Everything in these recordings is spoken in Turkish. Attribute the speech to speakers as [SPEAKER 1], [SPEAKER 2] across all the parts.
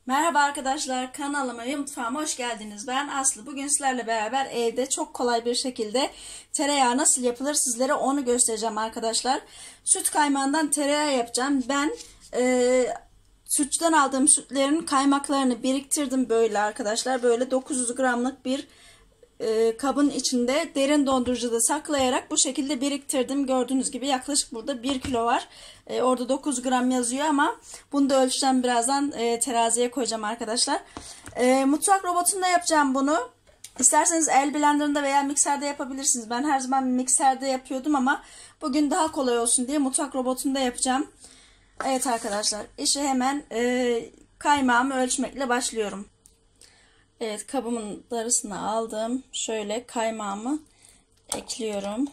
[SPEAKER 1] Merhaba arkadaşlar, kanalıma ve mutfağıma hoş geldiniz. Ben Aslı. Bugün sizlerle beraber evde çok kolay bir şekilde tereyağı nasıl yapılır sizlere onu göstereceğim arkadaşlar. Süt kaymağından tereyağı yapacağım. Ben sütçüden aldığım sütlerin kaymaklarını biriktirdim böyle arkadaşlar. Böyle 900 gramlık bir kabın içinde derin dondurucuda saklayarak bu şekilde biriktirdim. Gördüğünüz gibi yaklaşık burada 1 kilo var. Orada 9 gram yazıyor ama bunu da ölçeceğim birazdan, teraziye koyacağım arkadaşlar. Mutfak robotunda yapacağım bunu. İsterseniz el blenderında veya mikserde yapabilirsiniz. Ben her zaman mikserde yapıyordum ama bugün daha kolay olsun diye mutfak robotunda yapacağım. Evet arkadaşlar, işi hemen kaymağımı ölçmekle başlıyorum. Evet, kabımın darısını aldım. Şöyle kaymağımı ekliyorum.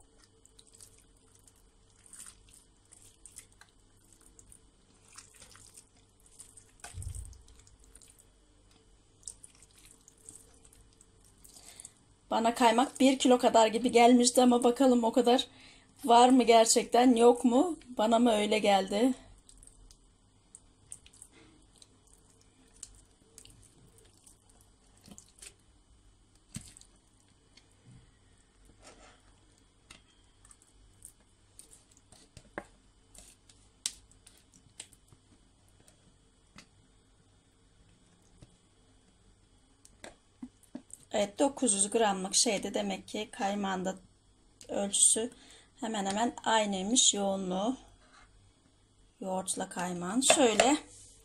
[SPEAKER 1] Bana kaymak 1 kilo kadar gibi gelmişti ama bakalım o kadar var mı gerçekten, yok mu? Bana mı öyle geldi? Evet, 900 gramlık şeydi, demek ki kaymağın da ölçüsü hemen hemen aynıymış, yoğunluğu yoğurtla kaymağın. Şöyle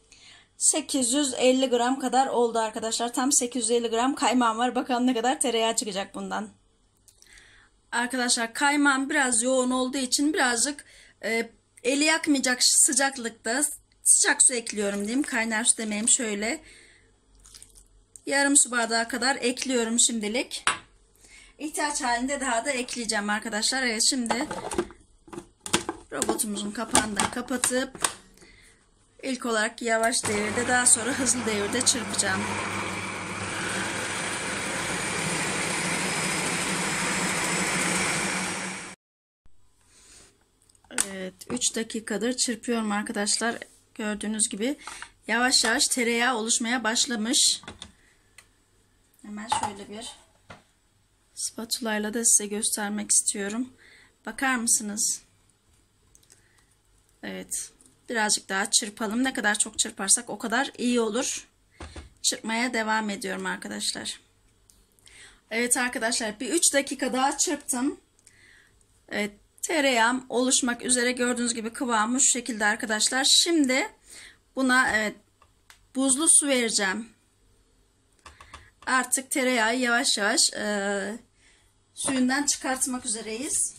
[SPEAKER 1] 850 gram kadar oldu arkadaşlar. Tam 850 gram kaymağım var. Bakalım ne kadar tereyağı çıkacak bundan. Arkadaşlar, kaymağım biraz yoğun olduğu için birazcık eli yakmayacak sıcaklıkta sıcak su ekliyorum diyeyim. Kaynar su demeyeyim, şöyle yarım su bardağı kadar ekliyorum şimdilik. İhtiyaç halinde daha da ekleyeceğim arkadaşlar. Evet, şimdi robotumuzun kapağını da kapatıp ilk olarak yavaş devirde, daha sonra hızlı devirde çırpacağım. Evet, 3 dakikadır çırpıyorum arkadaşlar. Gördüğünüz gibi yavaş yavaş tereyağı oluşmaya başlamış. Hemen şöyle bir spatula ile de size göstermek istiyorum. Bakar mısınız? Evet, birazcık daha çırpalım. Ne kadar çok çırparsak o kadar iyi olur. Çırpmaya devam ediyorum arkadaşlar. Evet arkadaşlar, bir 3 dakika daha çırptım. Evet, tereyağım oluşmak üzere, gördüğünüz gibi kıvamı şu şekilde arkadaşlar. Şimdi buna buzlu su vereceğim. Artık tereyağı yavaş yavaş suyundan çıkartmak üzereyiz.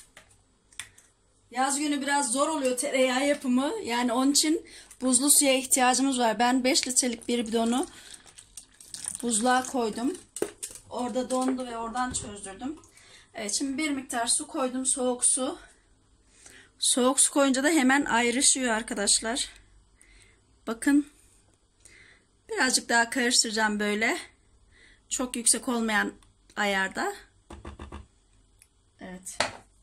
[SPEAKER 1] Yaz günü biraz zor oluyor tereyağı yapımı. Yani onun için buzlu suya ihtiyacımız var. Ben 5 litrelik bir bidonu buzluğa koydum. Orada dondu ve oradan çözdürdüm. Evet, şimdi bir miktar su koydum, soğuk su. Soğuk su koyunca da hemen ayrışıyor arkadaşlar. Bakın. Birazcık daha karıştıracağım böyle. Çok yüksek olmayan ayarda. Evet.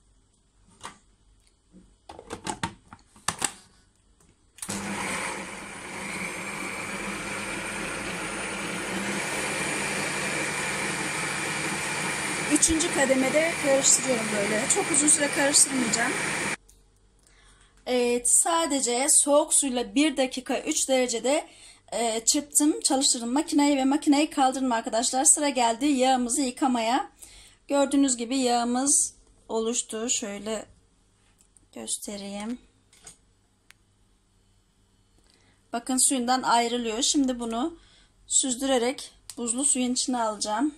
[SPEAKER 1] Üçüncü kademede karıştırıyorum böyle. Çok uzun süre karıştırmayacağım. Evet, sadece soğuk suyla 1 dakika 3 derecede çırptım, çalıştırdım makineyi ve makineyi kaldırdım arkadaşlar. Sıra geldi yağımızı yıkamaya. Gördüğünüz gibi yağımız oluştu. Şöyle göstereyim. Bakın, suyundan ayrılıyor. Şimdi bunu süzdürerek buzlu suyun içine alacağım.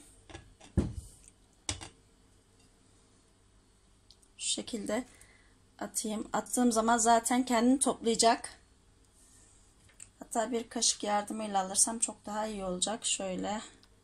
[SPEAKER 1] Şu şekilde atayım. Attığım zaman zaten kendini toplayacak. Hatta bir kaşık yardımıyla alırsam çok daha iyi olacak. Şöyle.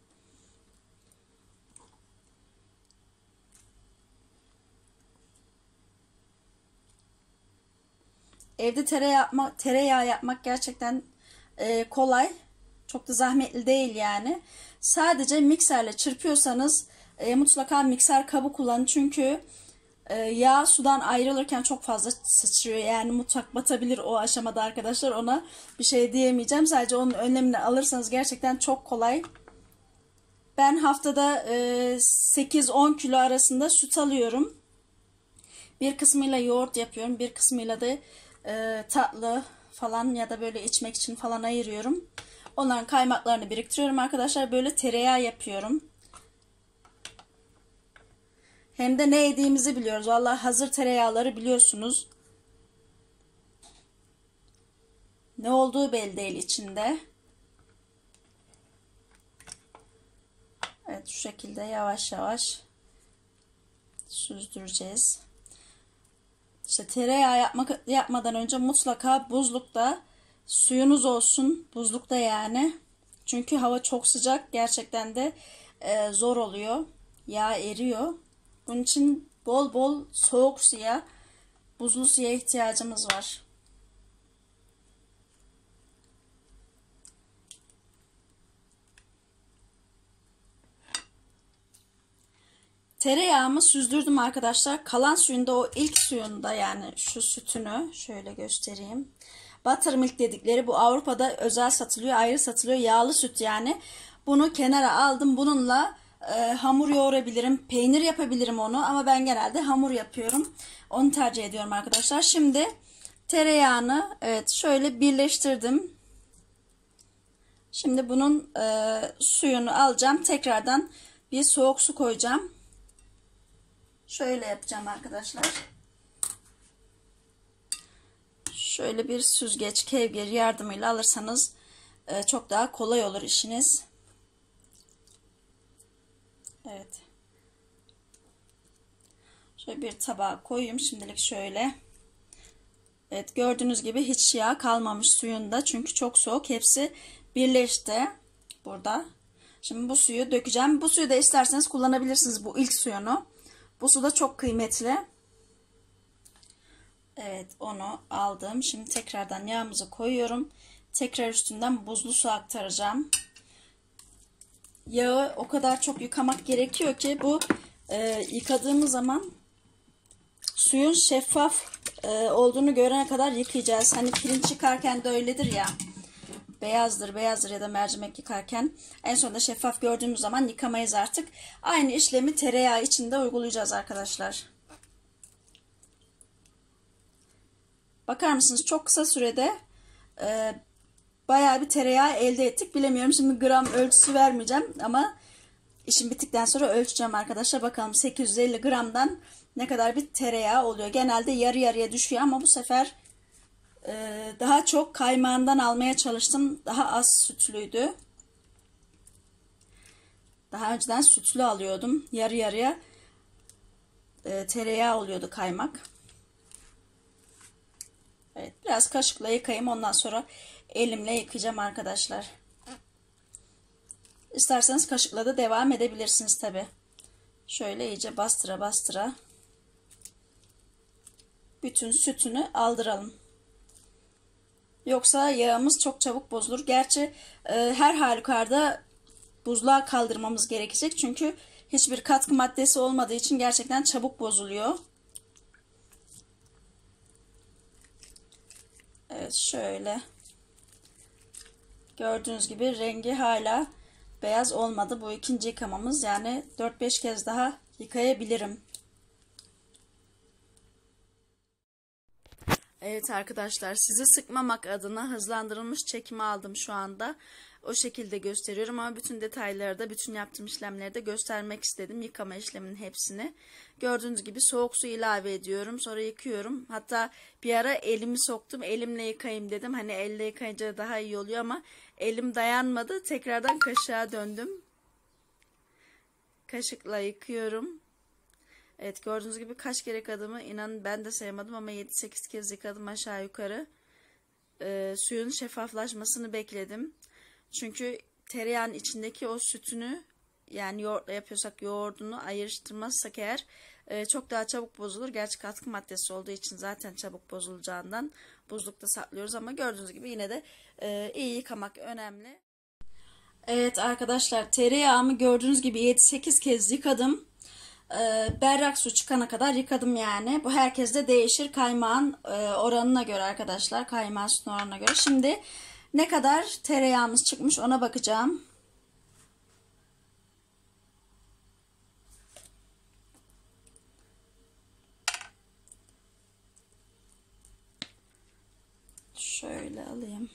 [SPEAKER 1] Evde tereyağı yapmak gerçekten kolay. Çok da zahmetli değil yani. Sadece mikserle çırpıyorsanız mutlaka mikser kabı kullanın. Çünkü Yağ sudan ayrılırken çok fazla sıçrıyor. Yani mutfak batabilir o aşamada arkadaşlar. Ona bir şey diyemeyeceğim. Sadece onun önlemini alırsanız gerçekten çok kolay. Ben haftada 8-10 kilo arasında süt alıyorum. Bir kısmıyla yoğurt yapıyorum. Bir kısmıyla da tatlı falan ya da böyle içmek için falan ayırıyorum. Onların kaymaklarını biriktiriyorum arkadaşlar. Böyle tereyağı yapıyorum. Hem de ne yediğimizi biliyoruz. Vallahi hazır tereyağları biliyorsunuz. Ne olduğu belli değil içinde. Evet, şu şekilde yavaş yavaş süzdüreceğiz. İşte tereyağı yapmadan önce mutlaka buzlukta suyunuz olsun. Buzlukta yani. Çünkü hava çok sıcak. Gerçekten de zor oluyor. Yağ eriyor. Bunun için bol bol soğuk suya, buzlu suya ihtiyacımız var. Tereyağımı süzdürdüm arkadaşlar. Kalan suyunda, o ilk suyunda, yani şu sütünü şöyle göstereyim. Buttermilk dedikleri, bu Avrupa'da özel satılıyor, ayrı satılıyor. Yağlı süt yani. Bunu kenara aldım. Bununla hamur yoğurabilirim. Peynir yapabilirim onu. Ama ben genelde hamur yapıyorum. Onu tercih ediyorum arkadaşlar. Şimdi tereyağını evet şöyle birleştirdim. Şimdi bunun suyunu alacağım. Tekrardan bir soğuk su koyacağım. Şöyle yapacağım arkadaşlar. Şöyle bir süzgeç, kevgir yardımıyla alırsanız çok daha kolay olur işiniz. Evet. Şöyle bir tabağa koyayım şimdilik şöyle. Evet, gördüğünüz gibi hiç yağ kalmamış suyunda. Çünkü çok soğuk. Hepsi birleşti burada. Şimdi bu suyu dökeceğim. Bu suyu da isterseniz kullanabilirsiniz, bu ilk suyunu. Bu su da çok kıymetli. Evet, onu aldım. Şimdi tekrardan yağımızı koyuyorum. Tekrar üstünden buzlu su aktaracağım. Yağı o kadar çok yıkamak gerekiyor ki bu yıkadığımız zaman suyun şeffaf olduğunu görene kadar yıkayacağız. Hani pirinç yıkarken de öyledir ya. Beyazdır ya da mercimek yıkarken en sonunda şeffaf gördüğümüz zaman yıkamayız artık. Aynı işlemi tereyağı için de uygulayacağız arkadaşlar. Bakar mısınız, çok kısa sürede bayağı bir tereyağı elde ettik. Bilemiyorum, şimdi gram ölçüsü vermeyeceğim ama işim bittikten sonra ölçeceğim arkadaşlar. Bakalım 850 gramdan ne kadar bir tereyağı oluyor. Genelde yarı yarıya düşüyor ama bu sefer daha çok kaymağından almaya çalıştım. Daha az sütlüydü. Daha önceden sütlü alıyordum. Yarı yarıya tereyağı oluyordu kaymak. Evet, biraz kaşıkla yıkayayım, ondan sonra elimle yıkayacağım arkadaşlar. İsterseniz kaşıkla da devam edebilirsiniz tabi. Şöyle iyice bastıra bastıra bütün sütünü aldıralım. Yoksa yağımız çok çabuk bozulur. Gerçi her halükarda buzluğa kaldırmamız gerekecek. Çünkü hiçbir katkı maddesi olmadığı için gerçekten çabuk bozuluyor. Evet, şöyle. Gördüğünüz gibi rengi hala beyaz olmadı. Bu ikinci yıkamamız. Yani 4-5 kez daha yıkayabilirim. Evet arkadaşlar, sizi sıkmamak adına hızlandırılmış çekimi aldım şu anda. O şekilde gösteriyorum ama bütün detayları da, bütün yaptığım işlemleri de göstermek istedim. Yıkama işleminin hepsini. Gördüğünüz gibi soğuk su ilave ediyorum. Sonra yıkıyorum. Hatta bir ara elimi soktum. Elimle yıkayayım dedim. Hani elle yıkayınca daha iyi oluyor ama elim dayanmadı. Tekrardan kaşığa döndüm. Kaşıkla yıkıyorum. Evet, gördüğünüz gibi kaç kere yıkadığımı inanın ben de sayamadım ama 7-8 kez yıkadım aşağı yukarı. Suyun şeffaflaşmasını bekledim. Çünkü tereyağının içindeki o sütünü, yani yoğurtla yapıyorsak yoğurdunu ayrıştırmazsak eğer çok daha çabuk bozulur. Gerçi katkı maddesi olduğu için zaten çabuk bozulacağından buzlukta saklıyoruz ama gördüğünüz gibi yine de iyi yıkamak önemli. Evet arkadaşlar, tereyağımı gördüğünüz gibi 7-8 kez yıkadım. Berrak su çıkana kadar yıkadım yani. Bu herkeste değişir kaymağın oranına göre arkadaşlar. Kaymağın sütün oranına göre. Şimdi ne kadar tereyağımız çıkmış ona bakacağım. Şöyle alayım.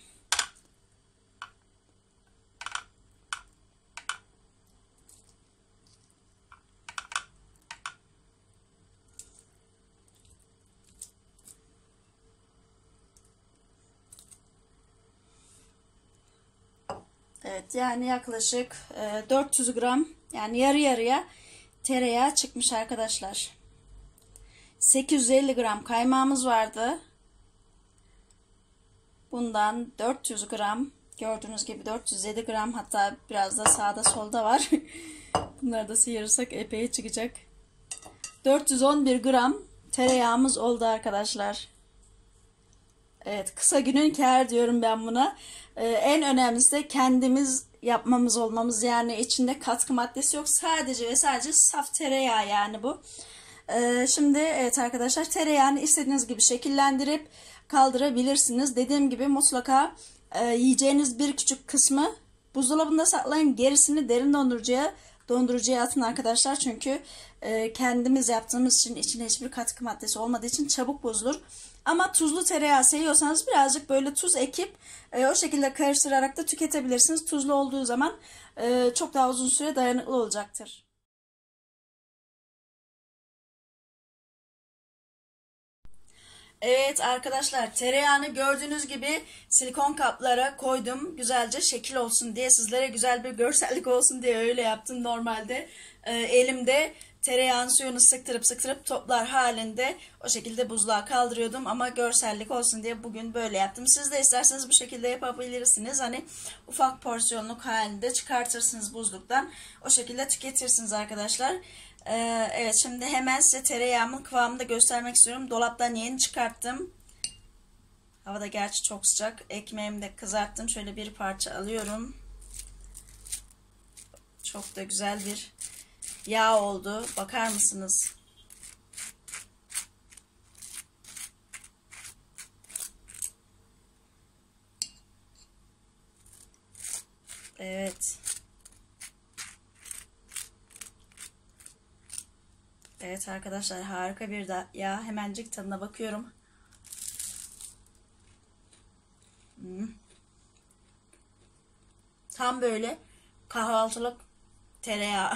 [SPEAKER 1] Evet, yani yaklaşık 400 gram, yani yarı yarıya tereyağı çıkmış arkadaşlar. 850 gram kaymağımız vardı. Bundan 400 gram, gördüğünüz gibi 407 gram, hatta biraz da sağda solda var. Bunları da sıyırırsak epey çıkacak. 411 gram tereyağımız oldu arkadaşlar. Evet, kısa günün kârı diyorum ben buna. En önemlisi de kendimiz yapmamız olmamız, yani içinde katkı maddesi yok, sadece ve sadece saf tereyağı yani bu. Şimdi evet arkadaşlar, tereyağını istediğiniz gibi şekillendirip kaldırabilirsiniz. Dediğim gibi mutlaka yiyeceğiniz bir küçük kısmı buzdolabında saklayın, gerisini derin dondurucuya atın arkadaşlar. Çünkü kendimiz yaptığımız için içinde hiçbir katkı maddesi olmadığı için çabuk bozulur. Ama tuzlu tereyağı seviyorsanız birazcık böyle tuz ekip o şekilde karıştırarak da tüketebilirsiniz. Tuzlu olduğu zaman çok daha uzun süre dayanıklı olacaktır. Evet arkadaşlar, tereyağını gördüğünüz gibi silikon kaplara koydum. Güzelce şekil olsun diye, sizlere güzel bir görsellik olsun diye öyle yaptım. Normalde elimde tereyağın suyunu sıktırıp toplar halinde o şekilde buzluğa kaldırıyordum. Ama görsellik olsun diye bugün böyle yaptım. Siz de isterseniz bu şekilde yapabilirsiniz. Hani ufak porsiyonluk halinde çıkartırsınız buzluktan. O şekilde tüketirsiniz arkadaşlar. Evet, şimdi hemen size tereyağımın kıvamını da göstermek istiyorum. Dolaptan yeni çıkarttım. Havada gerçi çok sıcak. Ekmeğimi de kızarttım. Şöyle bir parça alıyorum. Çok da güzel bir yağ oldu. Bakar mısınız? Evet. Evet arkadaşlar, harika bir yağ. Hemencik tadına bakıyorum. Tam böyle kahvaltılık tereyağı.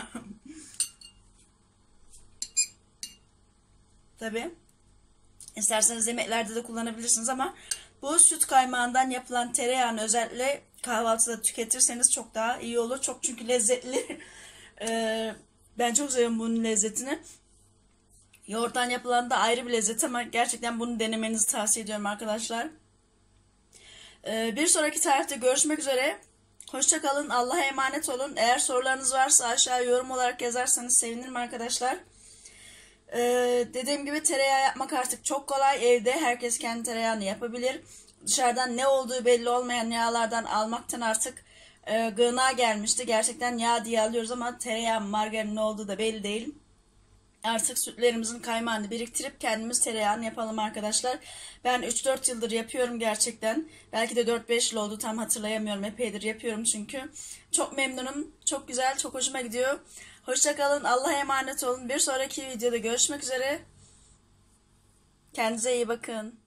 [SPEAKER 1] Tabii. İsterseniz yemeklerde de kullanabilirsiniz ama bu süt kaymağından yapılan tereyağını özellikle kahvaltıda tüketirseniz çok daha iyi olur. Çok çünkü lezzetli. Ben çok seviyorum bunun lezzetini. Yoğurttan yapılan da ayrı bir lezzet ama gerçekten bunu denemenizi tavsiye ediyorum arkadaşlar. Bir sonraki tarihte görüşmek üzere. Hoşça kalın. Allah'a emanet olun. Eğer sorularınız varsa aşağı yorum olarak yazarsanız sevinirim arkadaşlar. Dediğim gibi tereyağı yapmak artık çok kolay. Evde herkes kendi tereyağını yapabilir. Dışarıdan ne olduğu belli olmayan yağlardan almaktan artık gına gelmişti. Gerçekten yağ diye alıyoruz ama tereyağı, margarin ne olduğu da belli değil. Artık sütlerimizin kaymağını biriktirip kendimiz tereyağını yapalım arkadaşlar. Ben 3-4 yıldır yapıyorum gerçekten. Belki de 4-5 yıl oldu, tam hatırlayamıyorum. Epeydir yapıyorum çünkü. Çok memnunum. Çok güzel, çok hoşuma gidiyor. Hoşça kalın. Allah'a emanet olun. Bir sonraki videoda görüşmek üzere. Kendinize iyi bakın.